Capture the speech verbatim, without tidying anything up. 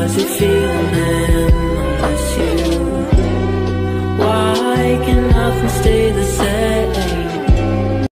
does it feel when I'm with you? Why can nothing stay the